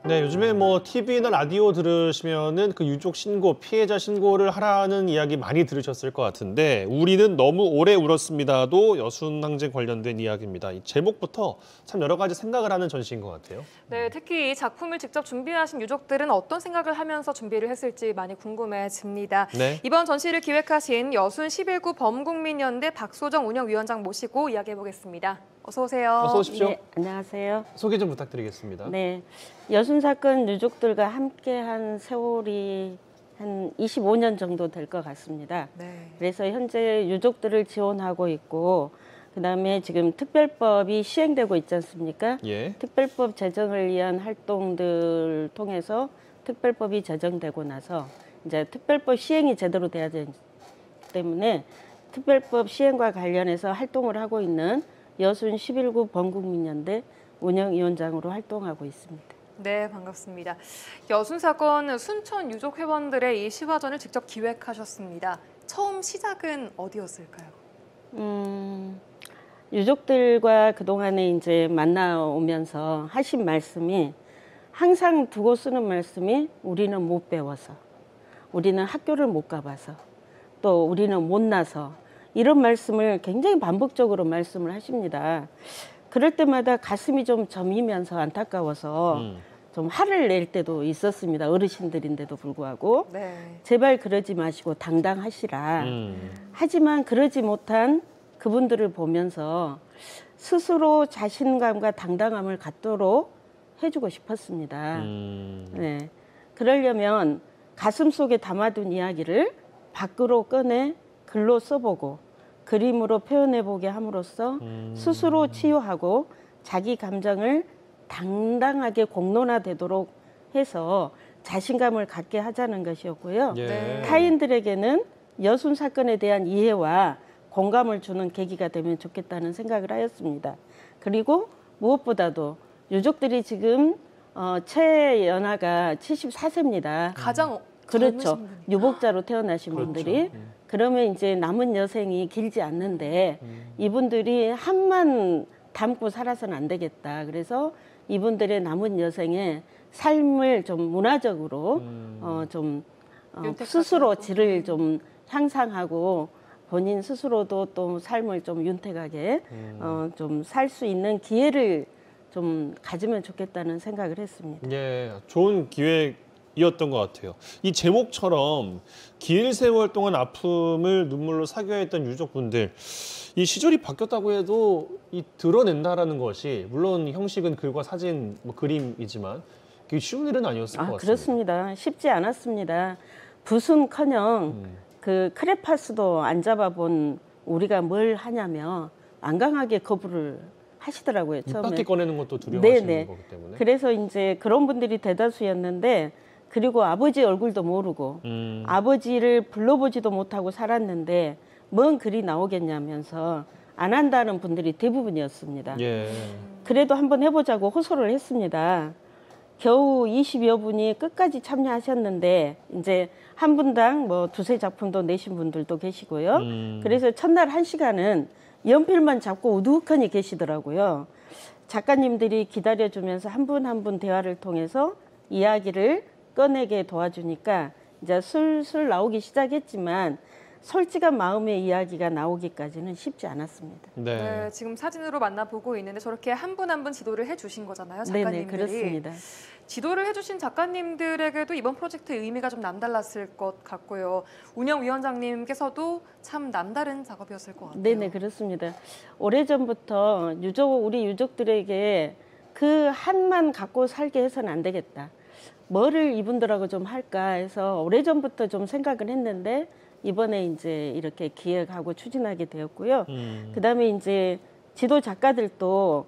네, 요즘에 뭐 TV나 라디오 들으시면은 그 유족 신고, 피해자 신고를 하라는 이야기 많이 들으셨을 것 같은데 우리는 너무 오래 울었습니다도 여순항쟁 관련된 이야기입니다. 이 제목부터 참 여러 가지 생각을 하는 전시인 것 같아요. 네, 특히 이 작품을 직접 준비하신 유족들은 어떤 생각을 하면서 준비를 했을지 많이 궁금해집니다. 네. 이번 전시를 기획하신 여순 11구 범국민연대 박소정 운영위원장 모시고 이야기해보겠습니다. 어서 오세요. 어서 오십시오. 네, 안녕하세요. 소개 좀 부탁드리겠습니다. 네, 여순 사건 유족들과 함께한 세월이 한 25년 정도 될 것 같습니다. 네. 그래서 현재 유족들을 지원하고 있고, 그다음에 지금 특별법이 시행되고 있지 않습니까? 예. 특별법 제정을 위한 활동들 통해서 특별법이 제정되고 나서 이제 특별법 시행이 제대로 돼야 되기 때문에 특별법 시행과 관련해서 활동을 하고 있는 여순 11구 범국민연대 운영위원장으로 활동하고 있습니다. 네, 반갑습니다. 여순 사건 순천 유족 회원들의 이 시화전을 직접 기획하셨습니다. 처음 시작은 어디였을까요? 유족들과 그동안에 이제 만나오면서 하신 말씀이 항상 두고 쓰는 말씀이 우리는 못 배워서, 우리는 학교를 못 가봐서, 또 우리는 못나서 이런 말씀을 굉장히 반복적으로 말씀을 하십니다. 그럴 때마다 가슴이 좀 저미면서 안타까워서 좀 화를 낼 때도 있었습니다. 어르신들인데도 불구하고. 네. 제발 그러지 마시고 당당하시라. 하지만 그러지 못한 그분들을 보면서 스스로 자신감과 당당함을 갖도록 해주고 싶었습니다. 네. 그러려면 가슴 속에 담아둔 이야기를 밖으로 꺼내 글로 써보고 그림으로 표현해보게 함으로써 스스로 치유하고 자기 감정을 당당하게 공론화되도록 해서 자신감을 갖게 하자는 것이었고요. 예. 타인들에게는 여순 사건에 대한 이해와 공감을 주는 계기가 되면 좋겠다는 생각을 하였습니다. 그리고 무엇보다도 유족들이 지금 최연하가 74세입니다. 가장 그렇죠. 젊으신 분이. 유복자로 태어나신 그렇죠. 분들이 그러면 이제 남은 여생이 길지 않는데 이분들이 한만 담고 살아서는 안 되겠다. 그래서 이분들의 남은 여생의 삶을 좀 문화적으로 스스로 질을 좀 향상하고 본인 스스로도 또 삶을 좀 윤택하게 좀 살 수 있는 기회를 좀 가지면 좋겠다는 생각을 했습니다. 예, 좋은 기획이었던 것 같아요. 이 제목처럼 긴 세월 동안 아픔을 눈물로 사교했던 유족분들, 이 시절이 바뀌었다고 해도 이 드러낸다라는 것이 물론 형식은 글과 사진, 뭐 그림이지만 그게 쉬운 일은 아니었을 것 같습니다. 그렇습니다. 쉽지 않았습니다. 붓은커녕 그 크레파스도 안 잡아본 우리가 뭘 하냐며 완강하게 거부를 하시더라고요. 처음에. 입바퀴 꺼내는 것도 두려워하시는 네네. 거기 때문에. 그래서 이제 그런 분들이 대다수였는데 그리고 아버지 얼굴도 모르고 아버지를 불러보지도 못하고 살았는데 뭔 글이 나오겠냐면서 안 한다는 분들이 대부분이었습니다. 예. 그래도 한번 해보자고 호소를 했습니다. 겨우 20여 분이 끝까지 참여하셨는데 이제 한 분당 뭐 두세 작품도 내신 분들도 계시고요. 그래서 첫날 1시간은 연필만 잡고 우두커니 계시더라고요. 작가님들이 기다려주면서 한 분 한 분 대화를 통해서 이야기를 꺼내게 도와주니까 이제 술술 나오기 시작했지만 솔직한 마음의 이야기가 나오기까지는 쉽지 않았습니다. 네. 네, 지금 사진으로 만나보고 있는데 저렇게 한 분 한 분 지도를 해주신 거잖아요, 작가님들이. 네네, 그렇습니다. 지도를 해주신 작가님들에게도 이번 프로젝트의 의미가 좀 남달랐을 것 같고요. 운영위원장님께서도 참 남다른 작업이었을 것 같아요. 네네, 그렇습니다. 오래전부터 우리 유족들에게 그 한만 갖고 살게 해서는 안 되겠다. 뭐를 이분들하고 좀 할까 해서 오래전부터 좀 생각을 했는데 이번에 이제 이렇게 기획하고 추진하게 되었고요. 그다음에 이제 지도 작가들도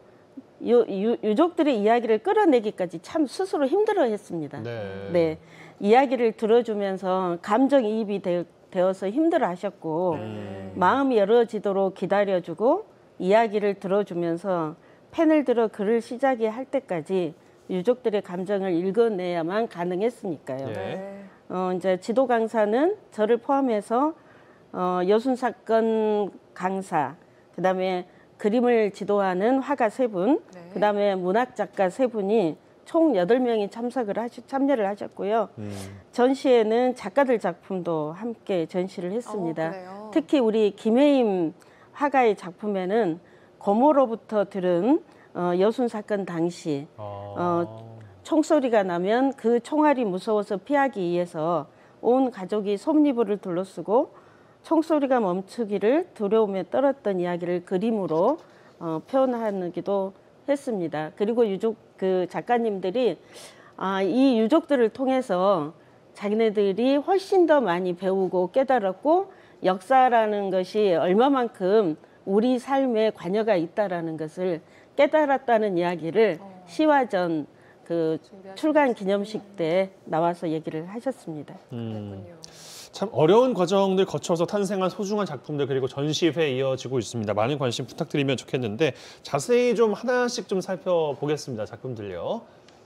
유족들의 이야기를 끌어내기까지 참 스스로 힘들어했습니다. 네. 네, 이야기를 들어주면서 감정이입이 되어서 힘들어하셨고 마음이 열어지도록 기다려주고 이야기를 들어주면서 펜을 들어 글을 시작해 할 때까지 유족들의 감정을 읽어내야만 가능했으니까요. 네. 이제 지도 강사는 저를 포함해서 여순 사건 강사, 그다음에 그림을 지도하는 화가 3분, 네. 그다음에 문학 작가 3분이 총 8명이 참여를 하셨고요. 전시회는 작가들 작품도 함께 전시를 했습니다. 그래요? 특히 우리 김혜임 화가의 작품에는 고모로부터 들은 여순 사건 당시 총소리가 나면 그 총알이 무서워서 피하기 위해서 온 가족이 솜니부를 둘러쓰고 총소리가 멈추기를 두려움에 떨었던 이야기를 그림으로 표현하기도 했습니다. 그리고 유족 그 작가님들이 이 유족들을 통해서 자기네들이 훨씬 더 많이 배우고 깨달았고 역사라는 것이 얼마만큼 우리 삶에 관여가 있다라는 것을 깨달았다는 이야기를 시화전 그 출간 기념식 때 나와서 얘기를 하셨습니다. 그렇군요. 참 어려운 과정들 거쳐서 탄생한 소중한 작품들 그리고 전시회 이어지고 있습니다. 많은 관심 부탁드리면 좋겠는데 자세히 좀 하나씩 좀 살펴보겠습니다. 작품들요.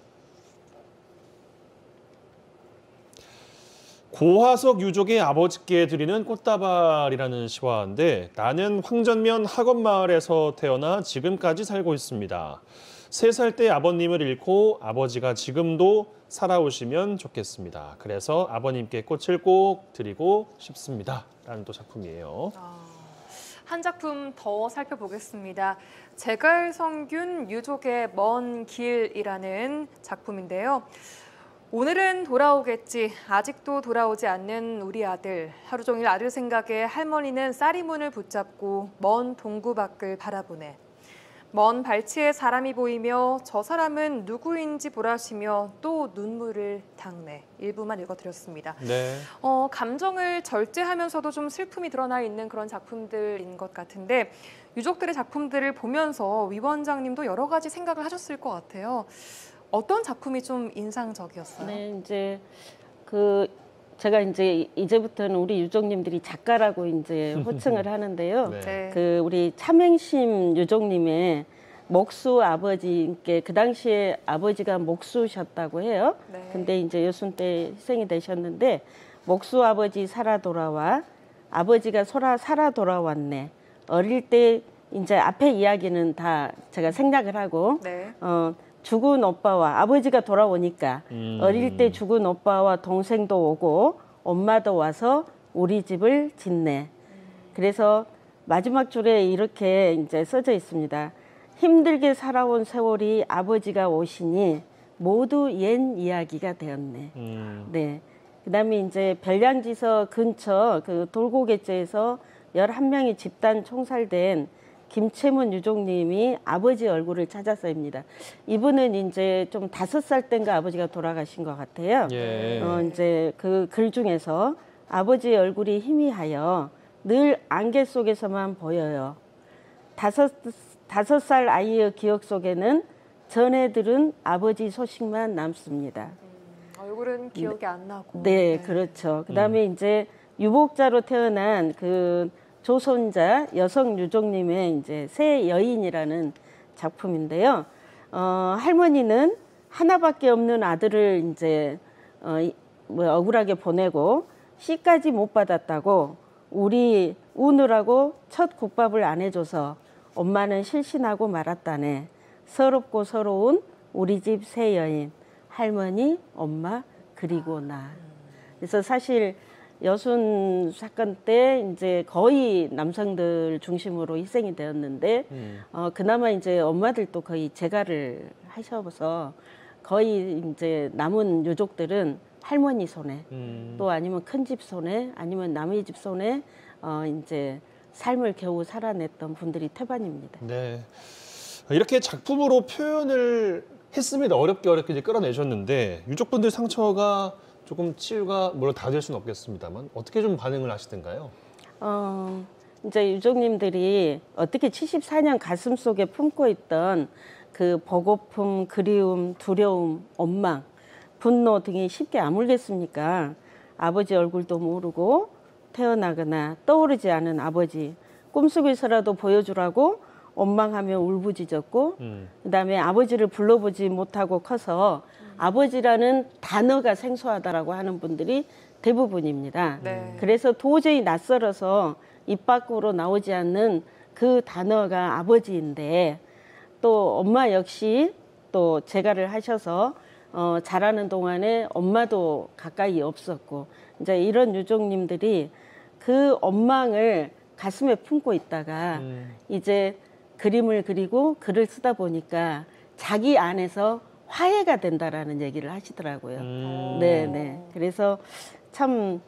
고화석 유족의 아버지께 드리는 꽃다발이라는 시화인데 나는 황전면 학원마을에서 태어나 지금까지 살고 있습니다. 3살 때 아버님을 잃고 아버지가 지금도 살아오시면 좋겠습니다. 그래서 아버님께 꽃을 꼭 드리고 싶습니다. 라는 또 작품이에요. 한 작품 더 살펴보겠습니다. 제갈성균 유족의 먼 길이라는 작품인데요. 오늘은 돌아오겠지. 아직도 돌아오지 않는 우리 아들. 하루 종일 아들 생각에 할머니는 쌀이문을 붙잡고 먼 동구 밖을 바라보네. 먼 발치에 사람이 보이며 저 사람은 누구인지 보라시며 또 눈물을 닦네. 일부만 읽어드렸습니다. 네. 감정을 절제하면서도 좀 슬픔이 드러나 있는 그런 작품들인 것 같은데 유족들의 작품들을 보면서 위원장님도 여러 가지 생각을 하셨을 것 같아요. 어떤 작품이 좀 인상적이었어요? 네, 이제 제가 이제부터는 우리 유족님들이 작가라고 이제 호칭을 하는데요. 네. 네. 그 우리 참행심 유족님의 목수 아버지께 그 당시에 아버지가 목수셨다고 해요. 네. 근데 이제 여순 때 희생이 되셨는데 목수 아버지 살아 돌아와 아버지가 살아 돌아왔네. 어릴 때 이제 앞에 이야기는 다 제가 생략을 하고 네. 죽은 오빠와 아버지가 돌아오니까 어릴 때 죽은 오빠와 동생도 오고 엄마도 와서 우리 집을 짓네. 그래서 마지막 줄에 이렇게 이제 써져 있습니다. 힘들게 살아온 세월이 아버지가 오시니 모두 옛 이야기가 되었네. 네. 그다음에 이제 별량지서 근처 그 돌고개째에서 11명이 집단 총살된 김채문 유족님이 아버지 얼굴을 찾아서입니다. 이분은 이제 좀 5살 땐가 아버지가 돌아가신 것 같아요. 예. 이제 그 글 중에서 아버지의 얼굴이 희미하여 늘 안개 속에서만 보여요. 5살 아이의 기억 속에는 전해 들은 아버지 소식만 남습니다. 얼굴은 기억이 안 나고. 네, 그렇죠. 그다음에 이제 유복자로 태어난 그 조손자 여성 유족님의 이제 새 여인이라는 작품인데요. 할머니는 하나밖에 없는 아들을 이제 억울하게 보내고 씨까지 못 받았다고 우리 우느라고 첫 국밥을 안 해줘서 엄마는 실신하고 말았다네. 서럽고 서러운 우리 집 새 여인 할머니, 엄마 그리고 나. 그래서 사실 여순 사건 때 이제 거의 남성들 중심으로 희생이 되었는데 그나마 이제 엄마들도 거의 재가를 하셔서 거의 이제 남은 유족들은 할머니 손에 또 아니면 큰 집 손에 아니면 남의 집 손에 이제 삶을 겨우 살아냈던 분들이 태반입니다. 네. 이렇게 작품으로 표현을 했습니다. 어렵게 이제 끌어내셨는데 유족분들 상처가 조금 치유가 물론 다 될 수는 없겠습니다만 어떻게 좀 반응을 하시던가요? 이제 유족님들이 어떻게 74년 가슴 속에 품고 있던 그 보고픔, 그리움, 두려움, 원망, 분노 등이 쉽게 아물겠습니까? 아버지 얼굴도 모르고 태어나거나 떠오르지 않은 아버지, 꿈속에서라도 보여주라고 원망하며 울부짖었고 그다음에 아버지를 불러보지 못하고 커서 아버지라는 단어가 생소하다라고 하는 분들이 대부분입니다. 네. 그래서 도저히 낯설어서 입 밖으로 나오지 않는 그 단어가 아버지인데 또 엄마 역시 또 재가를 하셔서 자라는 동안에 엄마도 가까이 없었고 이제 이런 유족님들이 그 원망을 가슴에 품고 있다가 이제 그림을 그리고 글을 쓰다 보니까 자기 안에서 화해가 된다라는 얘기를 하시더라고요. 네. 그래서 참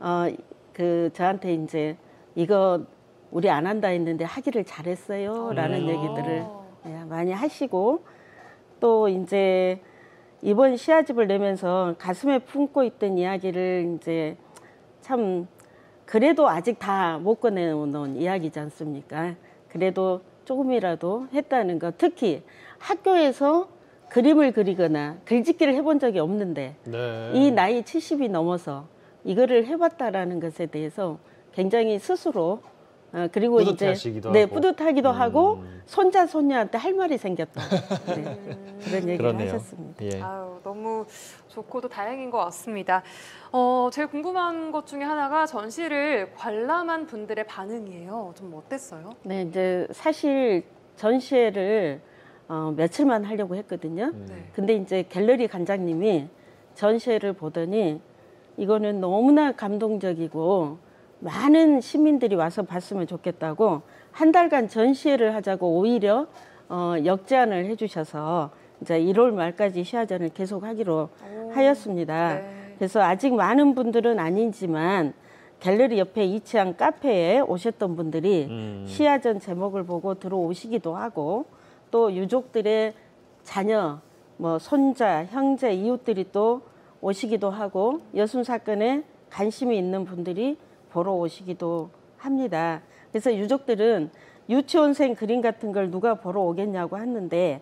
저한테 이제 이거 우리 안 한다 했는데 하기를 잘했어요라는 얘기들을 많이 하시고 또 이제 이번 시아집을 내면서 가슴에 품고 있던 이야기를 이제 참 그래도 아직 다 못 꺼내놓은 이야기지 않습니까? 그래도 조금이라도 했다는 거, 특히 학교에서 그림을 그리거나 글짓기를 해본 적이 없는데 네. 이 나이 70이 넘어서 이거를 해봤다라는 것에 대해서 굉장히 스스로 그리고 뿌듯하시기도 이제 하고. 뿌듯하기도 하고 손자 손녀한테 할 말이 생겼다. 그런 얘기를 그러네요. 하셨습니다. 예. 아유, 너무 좋고 또 다행인 것 같습니다. 제일 궁금한 것 중에 하나가 전시를 관람한 분들의 반응이에요. 좀 어땠어요? 네, 이제 사실 전시회를 며칠만 하려고 했거든요. 네. 근데 이제 갤러리 관장님이 전시회를 보더니 이거는 너무나 감동적이고 많은 시민들이 와서 봤으면 좋겠다고 한 달간 전시회를 하자고 오히려 역제안을 해주셔서 이제 1월 말까지 시화전을 계속하기로 하였습니다. 네. 그래서 아직 많은 분들은 아니지만 갤러리 옆에 위치한 카페에 오셨던 분들이 시화전 제목을 보고 들어오시기도 하고 또 유족들의 자녀, 뭐 손자, 형제, 이웃들이 또 오시기도 하고 여순 사건에 관심이 있는 분들이 보러 오시기도 합니다. 그래서 유족들은 유치원생 그림 같은 걸 누가 보러 오겠냐고 하는데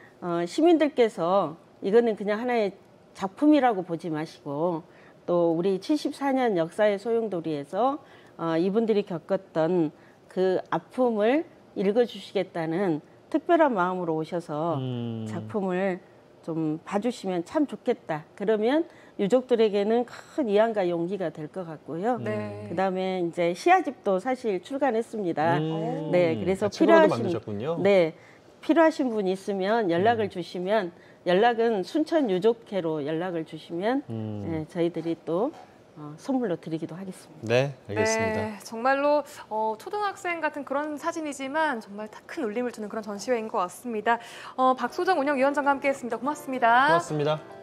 시민들께서 이거는 그냥 하나의 작품이라고 보지 마시고 또 우리 74년 역사의 소용돌이에서 이분들이 겪었던 그 아픔을 읽어주시겠다는 특별한 마음으로 오셔서 작품을 좀 봐주시면 참 좋겠다. 그러면 유족들에게는 큰 위안과 용기가 될 것 같고요. 네. 그다음에 이제 시아집도 사실 출간했습니다. 네, 그래서 책으로도 만드셨군요. 네, 필요하신 분 있으면 연락을 주시면 연락은 순천 유족회로 연락을 주시면 네, 저희들이 또 선물로 드리기도 하겠습니다. 네, 알겠습니다. 네, 정말로 초등학생 같은 그런 사진이지만 정말 큰 울림을 주는 그런 전시회인 것 같습니다. 박소정 운영위원장과 함께했습니다. 고맙습니다. 고맙습니다.